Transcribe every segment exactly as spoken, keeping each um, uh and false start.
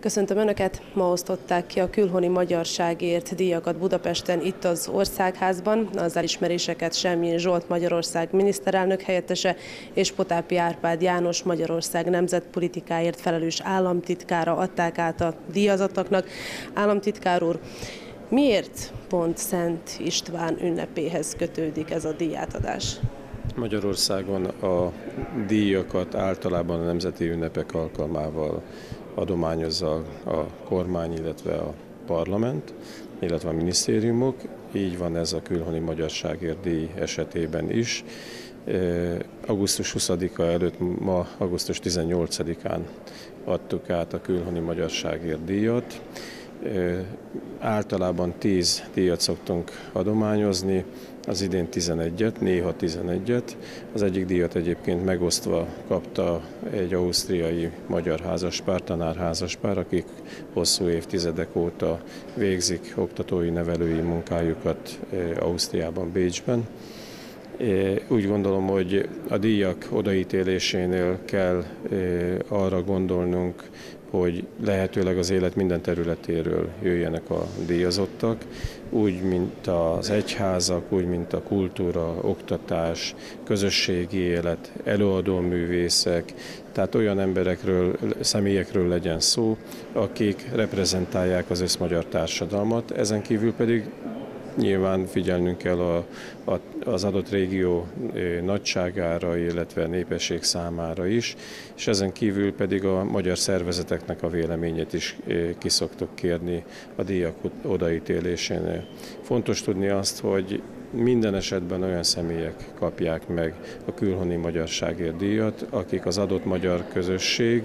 Köszöntöm Önöket! Ma osztották ki a külhoni magyarságért díjakat Budapesten, itt az Országházban. Az elismeréseket Semjén Zsolt Magyarország miniszterelnök helyettese és Potápi Árpád János Magyarország nemzetpolitikáért felelős államtitkára adták át a díjazottaknak. Államtitkár úr, miért pont Szent István ünnepéhez kötődik ez a díjátadás? Magyarországon a díjakat általában a nemzeti ünnepek alkalmával adományozza a kormány, illetve a parlament, illetve a minisztériumok. Így van ez a külhoni magyarságért díj esetében is. augusztus huszadika előtt, ma augusztus tizennyolcadikán adtuk át a külhoni magyarságért díjat. Általában tíz díjat szoktunk adományozni, az idén tizenegyet, néha tizenegyet. Az egyik díjat egyébként megosztva kapta egy ausztriai magyar házaspár, tanárházaspár, akik hosszú évtizedek óta végzik oktatói, nevelői munkájukat Ausztriában, Bécsben. Úgy gondolom, hogy a díjak odaítélésénél kell arra gondolnunk, hogy lehetőleg az élet minden területéről jöjjenek a díjazottak, úgy, mint az egyházak, úgy, mint a kultúra, oktatás, közösségi élet, előadóművészek, tehát olyan emberekről, személyekről legyen szó, akik reprezentálják az összmagyar társadalmat, ezen kívül pedig nyilván figyelnünk kell a, a, az adott régió nagyságára, illetve népesség számára is, és ezen kívül pedig a magyar szervezeteknek a véleményét is ki szoktuk kérni a díjak odaítélésénél. Fontos tudni azt, hogy minden esetben olyan személyek kapják meg a külhoni magyarságért díjat, akik az adott magyar közösség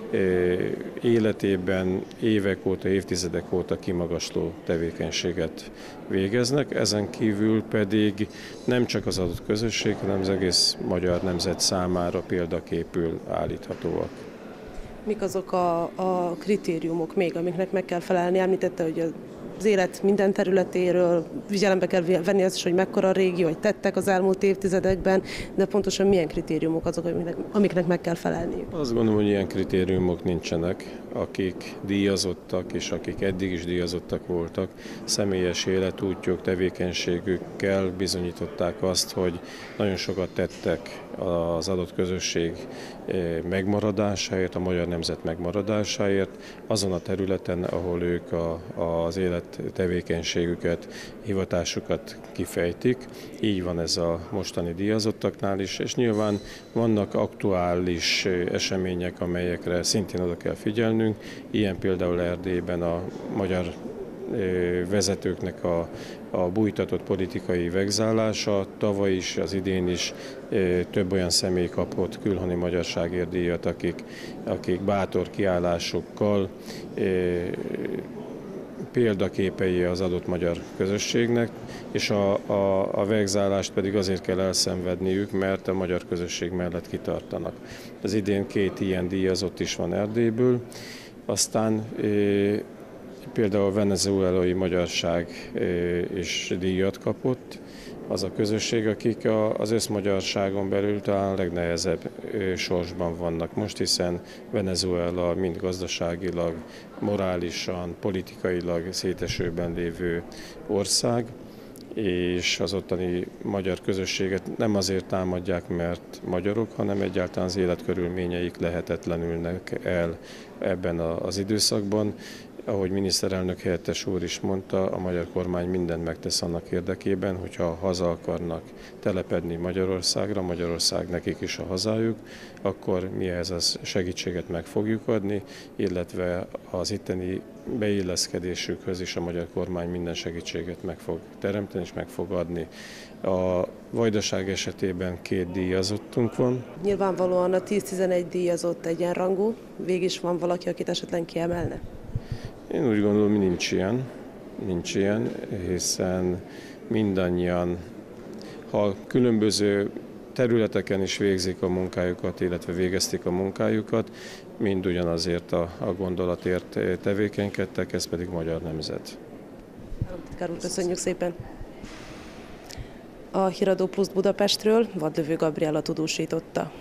életében évek óta, évtizedek óta kimagasló tevékenységet végeznek, ezen kívül pedig nem csak az adott közösség, hanem az egész magyar nemzet számára példaképül állíthatóak. Mik azok a, a kritériumok még, amiknek meg kell felelni? Említette, hogy az élet minden területéről figyelembe kell venni azt is, hogy mekkora a régió, hogy tettek az elmúlt évtizedekben, de pontosan milyen kritériumok azok, amiknek, amiknek meg kell felelni? Azt gondolom, hogy ilyen kritériumok nincsenek. Akik díjazottak, és akik eddig is díjazottak voltak, személyes életútjuk, tevékenységükkel bizonyították azt, hogy nagyon sokat tettek az adott közösség megmaradásáért, a magyar nemzet megmaradásáért, azon a területen, ahol ők a, az élet tevékenységüket, hivatásukat kifejtik. Így van ez a mostani díjazottaknál is, és nyilván vannak aktuális események, amelyekre szintén oda kell figyelnünk. Ilyen például Erdélyben a magyar vezetőknek a, a bújtatott politikai vegzálása. Tavaly is, az idén is több olyan személy kapott külhoni magyarságért díjat, akik, akik bátor kiállásukkal példaképei az adott magyar közösségnek, és a, a, a vegzálást pedig azért kell elszenvedniük, mert a magyar közösség mellett kitartanak. Az idén két ilyen díjazott is van Erdélyből, aztán e, például a venezuelai magyarság e, is díjat kapott, az a közösség, akik a, az összmagyarságon belül talán a legnehezebb e, sorsban vannak most, hiszen Venezuela mind gazdaságilag, morálisan, politikailag szétesőben lévő ország, és az ottani magyar közösséget nem azért támadják, mert magyarok, hanem egyáltalán az életkörülményeik lehetetlenülnek el ebben az időszakban. Ahogy miniszterelnök helyettes úr is mondta, a magyar kormány mindent megtesz annak érdekében, hogyha haza akarnak telepedni Magyarországra, Magyarország nekik is a hazájuk, akkor mi ehhez az segítséget meg fogjuk adni, illetve az itteni beilleszkedésükhöz is a magyar kormány minden segítséget meg fog teremteni és meg fog adni. A Vajdaság esetében két díjazottunk van. Nyilvánvalóan a tíz-tizenegy díjazott egyenrangú, végig is van valaki, akit esetleg kiemelne? Én úgy gondolom, hogy nincs ilyen, nincs ilyen, hiszen mindannyian, ha különböző területeken is végzik a munkájukat, illetve végezték a munkájukat, mind ugyanazért a, a gondolatért tevékenykedtek, ez pedig magyar nemzet. Államtitkár úr, köszönjük szépen! A Híradó Plusz Budapestről Vadlövő Gabriella tudósította.